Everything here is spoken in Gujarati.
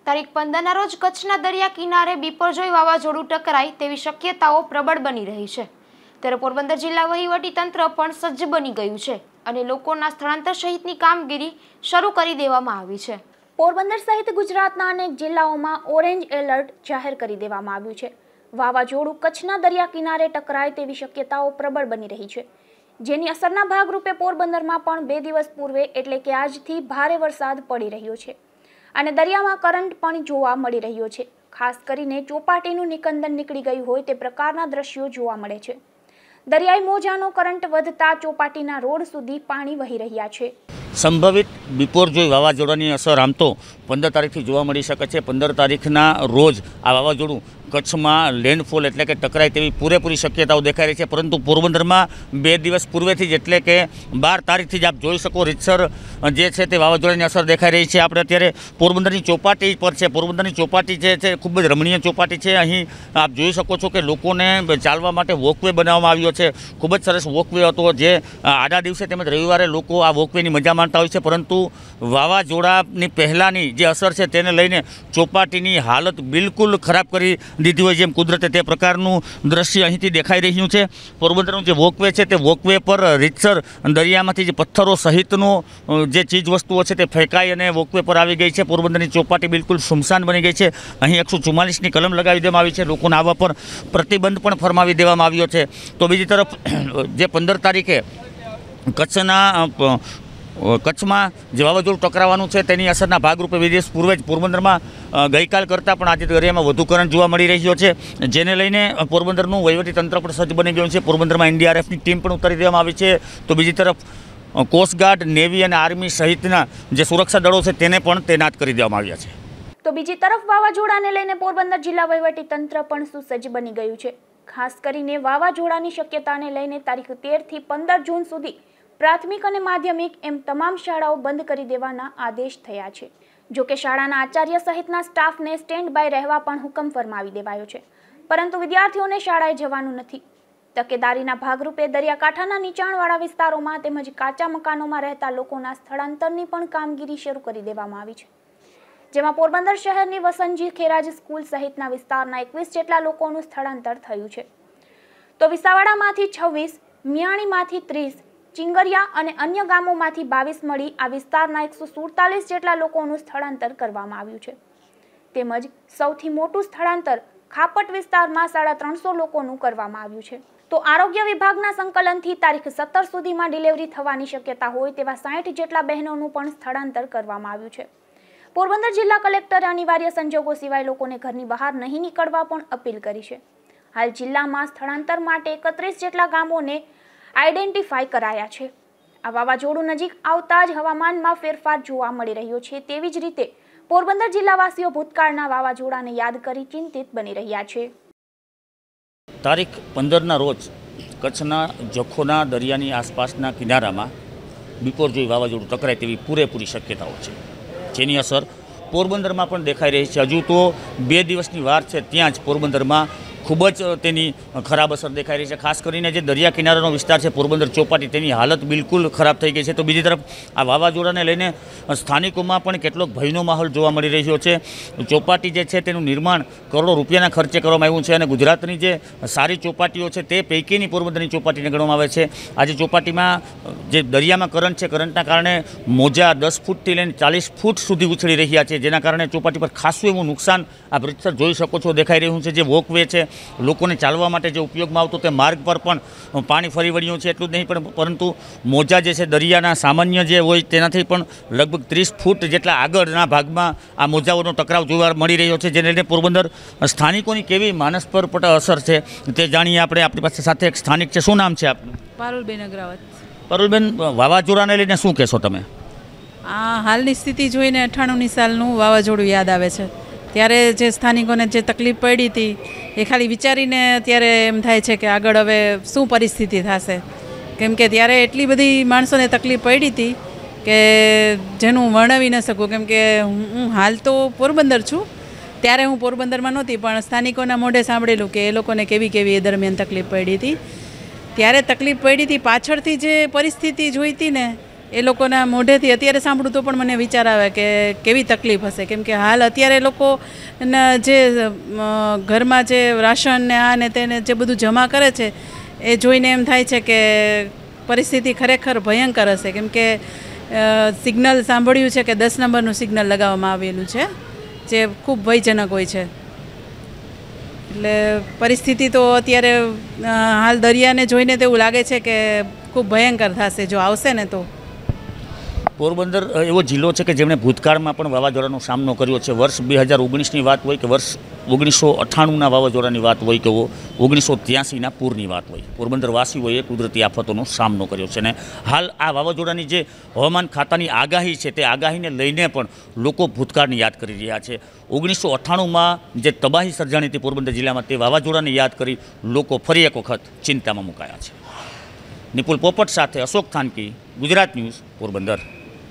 તારીખ 15ના રોજ કચ્છના દરિયા કિનારે બિપરજોય વાવાઝોડું ટકરાય તેવી શક્યતાઓ પ્રબળ બની રહી છે। ત્યારે પોરબંદર જિલ્લા વહીવટી તંત્ર પણ સજ્જ બની ગયું છે અને લોકોના સ્થળાંતર સહિતની કામગીરી શરૂ કરી દેવામાં આવી છે। પોરબંદર સહિત ગુજરાતના અનેક જિલ્લાઓમાં ઓરેન્જ એલર્ટ જાહેર કરી દેવામાં આવ્યું છે। વાવાઝોડું કચ્છના દરિયા કિનારે ટકરાય તેવી શક્યતાઓ પ્રબળ બની રહી છે, જેની અસરના ભાગરૂપે પોરબંદરમાં પણ 2 દિવસ પૂર્વે એટલે કે આજથી ભારે વરસાદ પડી રહ્યો છે અને દરિયામાં કરંટ પણ જોવા મળી રહ્યો છે। ખાસ કરીને ચોપાટીનું નિકંદન નીકળી ગયું હોય તે પ્રકારના દ્રશ્યો જોવા મળે છે। દરિયાઈ મોજાનો કરંટ વધતા ચોપાટીના રોડ સુધી પાણી વહી રહ્યા છે। સંભવિત બિપરજોય વાવાઝોડાની અસર આમ તો 15 તારીખથી જોવા મળી શકે છે। 15 તારીખના રોજ આ વાવાઝોડું કચ્છમાં લેન્ડફોલ એટલે કે ટકરાય તેવી પૂરેપૂરી શક્યતાઓ દેખાઈ રહી છે, પરંતુ પોરબંદરમાં 2 દિવસ પૂર્વેથી જ એટલે કે 12 તારીખથી જ આપ જોઈ શકો રીતસર જે છે તે વાવાઝોડાની અસર દેખાઈ રહી છે। આપણે અત્યારે પોરબંદરની ચોપાટી પર છે। પોરબંદરની ચોપાટી જે છે ખૂબ જ રમણીય ચોપાટી છે। અહીં આપ જોઈ શકો છો કે લોકોને ચાલવા માટે વોકવે બનાવવામાં આવ્યો છે। ખૂબ જ સરસ વોકવે હતો, જે આડા દિવસે તેમજ રવિવારે લોકો આ વોકવેની મજા માણતા હોય છે, પરંતુ વાવાઝોડાની પહેલાંની જે અસર છે તેને લઈને ચોપાટીની હાલત બિલકુલ ખરાબ કરી દીધી હોય, જેમ કુદરતે તે પ્રકારનું દ્રશ્ય અહીંથી દેખાઈ રહ્યું છે। પોરબંદરનું જે વોકવે છે તે વોકવે પર રીતસર દરિયામાંથી જે પથ્થરો સહિતનો જે ચીજ વસ્તુઓ છે તે ફેંકાઈ અને વોકવે પર આવી ગઈ છે। પોરબંદરની ચોપાટી બિલકુલ સુમસાન બની ગઈ છે। અહીં 144ની કલમ લગાવી દેવામાં આવી છે, લોકોને આવવા પર પ્રતિબંધ પણ ફરમાવી દેવામાં આવ્યો છે। તો બીજી તરફ જે 15 તારીખે કચ્છમાં જે વાવાઝોડું ટકરાવાનું છે તેની અસરના ભાગરૂપે 2 દિવસ પૂર્વે જ પોરબંદરમાં ગઈકાલ કરતાં પણ આજે દરિયામાં વધુ કરંટ જોવા મળી રહ્યો છે, જેને લઈને પોરબંદરનું વહીવટી તંત્ર પણ સજ્જ બની ગયું છે। પોરબંદરમાં NDRFની ટીમ પણ ઉતારી દેવામાં આવી છે। તો બીજી તરફ કોસ્ટગાર્ડ, નેવી અને આર્મી સહિતના જે સુરક્ષા દળો છે તેને પણ તૈનાત કરી દેવામાં આવ્યા છે। તો બીજી તરફ વાવાઝોડાને લઈને પોરબંદર જિલ્લા વહીવટી તંત્ર પણ સુસજ્જ બની ગયું છે। ખાસ કરીને વાવાઝોડાની શક્યતાને લઈને તારીખ 13 થી 15 જૂન સુધી પ્રાથમિક અને માધ્યમિક એમ તમામ શાળાઓ બંધ કરી દેવાના આદેશ થયા છે। જો કે શાળાના આચાર્ય સહિતના સ્ટાફને સ્ટેન્ડ બાય રહેવા પણ હુકમ ફરમાવી દેવાયો છે, પરંતુ વિદ્યાર્થીઓને શાળાએ જવાનું નથી। તકેદારીના ભાગરૂપે દરિયાકાંઠાના નીચાણવાળા વિસ્તારોમાં તેમજ કાચા મકાનોમાં રહેતા લોકોના સ્થળાંતરની પણ કામગીરી શરૂ કરી દેવામાં આવી છે, જેમાં પોરબંદર શહેરની વસંતજી ખેરાજ સ્કૂલ સહિતના વિસ્તારના 21 જેટલા લોકોનું સ્થળાંતર થયું છે। તો વિસાવડામાંથી 26, મિયાણીમાંથી 30, ચિંગરિયા અને અન્ય ગામોમાંથી 22 મળી આ વિસ્તારના 147 જેટલા લોકોનું સ્થળાંતર કરવામાં આવ્યું છે। તેમજ સૌથી મોટું સ્થળાંતર ખાપટ વિસ્તારમાં 350 લોકોનું કરવામાં આવ્યું છે। તો આરોગ્ય વિભાગના સંકલનથી તારીખ 17 સુધીમાં ડિલિવરી થવાની શક્યતા હોય તેવા 60 જેટલા બહેનોનું પણ સ્થળાંતર કરવામાં આવ્યું છે। પોરબંદર જિલ્લા કલેક્ટરે અનિવાર્ય સંજોગો સિવાય લોકોને ઘરની બહાર નહીં નીકળવા પણ અપીલ કરી છે। હાલ જિલ્લામાં સ્થળાંતર માટે 31 જેટલા ગામોને આઈડેન્ટિફાઈ કરાયા છે। આ વાવાઝોડું નજીક આવતા જ હવામાનમાં ફેરફાર જોવા મળી રહ્યો છે। તેવી જ રીતે પોરબંદર જિલ્લાવાસીઓ ભૂતકાળના વાવાઝોડાને યાદ કરી ચિંતિત બની રહ્યા છે। તારીખ 15ના રોજ કચ્છના જખોના દરિયાની આસપાસના કિનારામાં બિપરજોય વાવાઝોડું ટકરાય તેવી પૂરેપૂરી શક્યતાઓ છે, જેની અસર પોરબંદરમાં પણ દેખાઈ રહી છે। હજુ તો 2 દિવસની વાર છે, ત્યાં જ પોરબંદરમાં ખૂબ જ તેની ખરાબ અસર દેખાઈ રહી છે। ખાસ કરીને જે દરિયા કિનારાનો વિસ્તાર છે પોરબંદર ચોપાટી, તેની હાલત બિલકુલ ખરાબ થઈ ગઈ છે। તો બીજી તરફ આ વાવાઝોડાને લઈને સ્થાનિકોમાં પણ કેટલોક ભયનો માહોલ જોવા મળી રહ્યો છે। ચોપાટી જે છે તેનું નિર્માણ કરોડો રૂપિયાના ખર્ચે કરવામાં આવ્યું છે અને ગુજરાતની જે સારી ચોપાટીઓ છે તે પૈકીની પોરબંદરની ચોપાટીને ગણવામાં આવે છે। આજે ચોપાટીમાં જે દરિયામાં કરંટ છે, કરંટના કારણે મોજા 10 ફૂટથી લઈને 40 ફૂટ સુધી ઉછળી રહ્યા છે, જેના કારણે ચોપાટી પર ખાસું એવું નુકસાન આ બ્રિજ જોઈ શકો છો દેખાઈ રહ્યું છે। જે વોકવે છે, લોકોને ચાલવા માટે જે ઉપયોગમાં આવતો તે માર્ગ પર પણ પાણી ફરી વળ્યું છે। એટલું જ નહીં પરંતુ મોજા જે છે દરિયાના સામાન્ય જે હોય તેનાથી પણ લગભગ 30 ફૂટ જેટલા આગળના ભાગમાં આ મોજાઓનો ટકરાવ જોવા મળી રહ્યો છે, જેને લઈને પોરબંદર સ્થાનિકોની કેવી માનસ પર અસર છે તે જાણીએ આપણે। આપણી પાસે સાથે એક સ્થાનિક છે, શું નામ છે આપનું? પારુલબેન અગ્રવાલ। પારુલબેન, વાવાઝોડાને લઈને શું કહેશો તમે? આ હાલની સ્થિતિ જોઈને 98ની સાલનું વાવાઝોડું યાદ આવે છે। ત્યારે જે સ્થાનિકોને જે તકલીફ પડી હતી એ ખાલી વિચારીને ત્યારે એમ થાય છે કે આગળ હવે શું પરિસ્થિતિ થશે, કેમ કે ત્યારે એટલી બધી માણસોને તકલીફ પડી હતી કે જેનું વર્ણવી ન શકું। કેમ કે હું હાલ તો પોરબંદર છું, ત્યારે હું પોરબંદરમાં નહોતી, પણ સ્થાનિકોના મોઢે સાંભળેલું કે એ લોકોને કેવી એ દરમિયાન તકલીફ પડી હતી। ત્યારે તકલીફ પડી હતી, પાછળથી જે પરિસ્થિતિ જોઈ હતી ને એ લોકોના મોઢેથી અત્યારે સાંભળું તો પણ મને વિચાર આવે કે કેવી તકલીફ હશે, કેમ કે હાલ અત્યારે લોકોના જે ઘરમાં જે રાશન ને આ ને તેને જે બધું જમા કરે છે એ જોઈને એમ થાય છે કે પરિસ્થિતિ ખરેખર ભયંકર હશે, કેમ કે સિગ્નલ સાંભળ્યું છે કે 10 નંબરનું સિગ્નલ લગાવવામાં આવેલું છે જે ખૂબ ભયજનક હોય છે. એટલે પરિસ્થિતિ તો અત્યારે હાલ દરિયાને જોઈને તો એવું લાગે છે કે ખૂબ ભયંકર થશે જો આવશે ને તો. પોરબંદર એવો જિલ્લો છે કે જેમણે ભૂતકાળમાં પણ વાવાઝોડાનો સામનો કર્યો છે. વર્ષ 2019ની વાત હોય કે વર્ષ 1998ના વાવાઝોડાની વાત હોય કે 1983ના પૂરની વાત હોય, પોરબંદરવાસીઓએ કુદરતી આફતોનો સામનો કર્યો છે. અને હાલ આ વાવાઝોડાની જે હવામાન ખાતાની આગાહી છે તે આગાહીને લઈને પણ લોકો ભૂતકાળને યાદ કરી રહ્યા છે. 1998માં જે તબાહી સર્જાણી હતી પોરબંદર જિલ્લામાં તે વાવાઝોડાને યાદ કરી લોકો ફરી એક વખત ચિંતામાં મુકાયા છે. નિપુલ પોપટ સાથે અશોક થાનકી, ગુજરાત ન્યૂઝ, પોરબંદર.